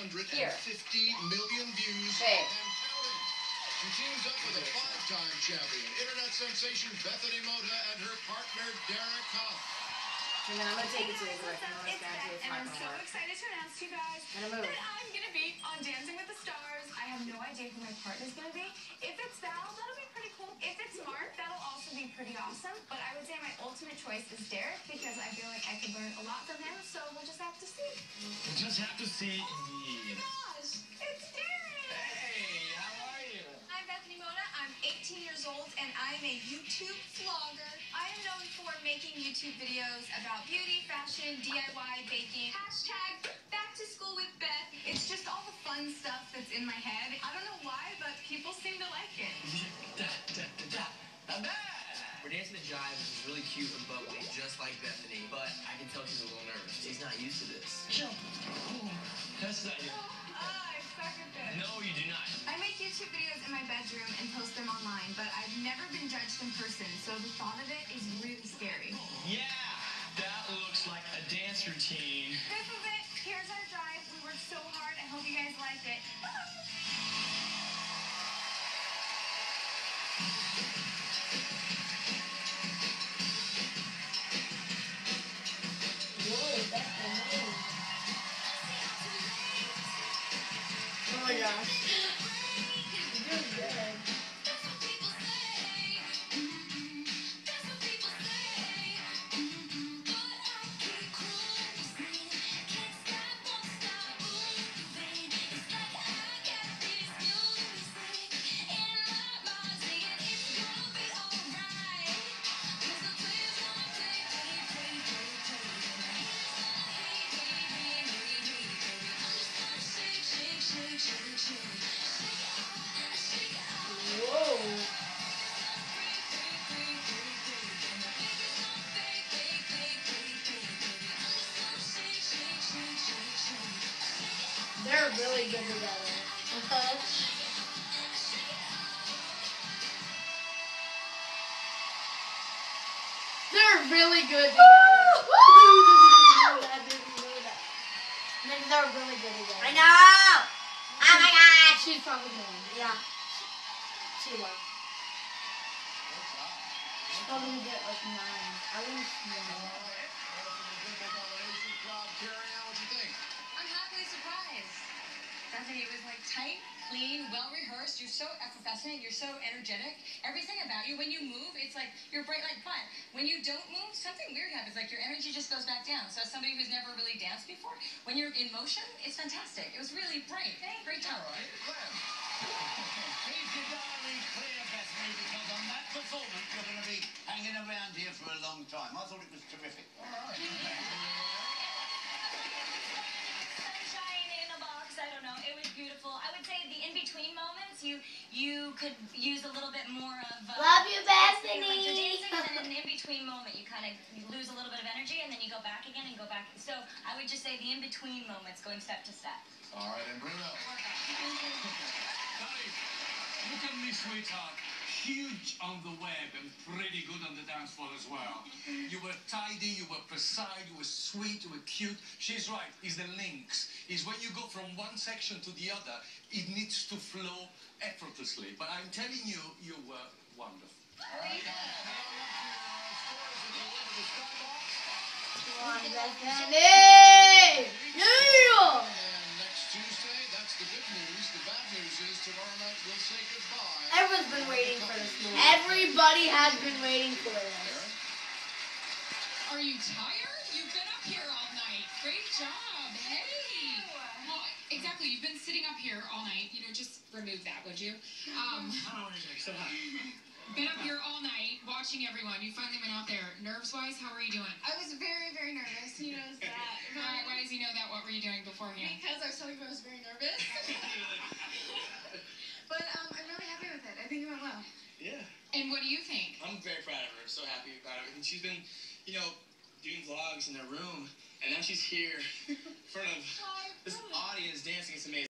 million views Hey. and counting. She teams up with a 5-time champion, internet sensation Bethany Mota and her partner Derek Hough. And then I'm going to take it to the And I'm so excited to announce to you guys that I'm going to be on Dancing with the Stars. I have no idea who my partner's going to be. If it's Val, that'll be pretty cool. If it's Mark, that'll also be pretty awesome. But I would say my ultimate choice is Derek because I feel like I could learn a lot from him. So we'll just have to see. We'll just have to see, indeed. Oh my gosh, it's Derek! Hey, how are you? I'm Bethany Mota. I'm 18 years old and I'm a YouTube vlogger. I am known for making YouTube videos about beauty, fashion, DIY, baking. Hashtag back to school with Beth. It's just all the fun stuff that's in my head. I don't know why, but people seem to like it. We're dancing a jive, which is really cute and bubbly, just like Bethany, but I can tell she's a little nervous. She's not used to this. Jump. That's not you. I suck at this. No, you do not. I make YouTube videos in my bedroom and post them online, but I've never been judged in person, so the thought of it is really scary. Yeah, that looks like a dance routine. This is it. Here's our drive. We worked so hard. I hope you guys liked it. Oh my gosh. You're doing good. Whoa. They're really good together. They're really good together. They're really good together. I know! Oh my god! She's probably going. Yeah. She will. She's probably gonna get like 9. I think I'm happily surprised. Bethany, it was like tight, clean, well-rehearsed. You're so effervescent. You're so energetic. Everything about you, when you move, it's like you're bright like fun. When you don't move, something weird happens. Like your energy just goes back down. So as somebody who's never really danced before, when you're in motion, it's fantastic. It was really bright. Great job. Keep your diary clear, Bethany, because on that performance you're going to be hanging around here for a long time. I thought it was terrific. Sunshine in a box, I don't know. It was beautiful. I would say the in-between moments, you could use a little bit more of... Love you, Bethany! Like you're dancing, and then in the in-between moment, you kind of lose a little bit of energy, and then you go back again and go back. So I would just say the in-between moments, going step to step. All right, and Bruno. Look at me, sweetheart. Huge on the web and pretty good on the dance floor as well. You were tidy, you were precise, you were sweet, you were cute. She's right. It's the links. It's when you go from one section to the other, it needs to flow effortlessly. But I'm telling you, you were wonderful. Come on, Bethany! Yeah! The good news. The bad news is tomorrow night we'll say goodbye. Everyone's been waiting for this moment. Everybody has been waiting for this. Are you tired? You've been up here all night. Great job. Hey. Well, exactly. You've been sitting up here all night. You know, just remove that, would you? So hot. Been up here all night watching everyone. You finally went out there. Nerves-wise, how are you doing? I was very, very nervous. He knows that. Why does he know that? What were you doing beforehand? Because I was telling him I was very nervous. But I'm really happy with it. I think it went well. Yeah. And what do you think? I'm very proud of her. So happy about everything. She's been, you know, doing vlogs in her room, and now she's here in front of this audience dancing. It's amazing.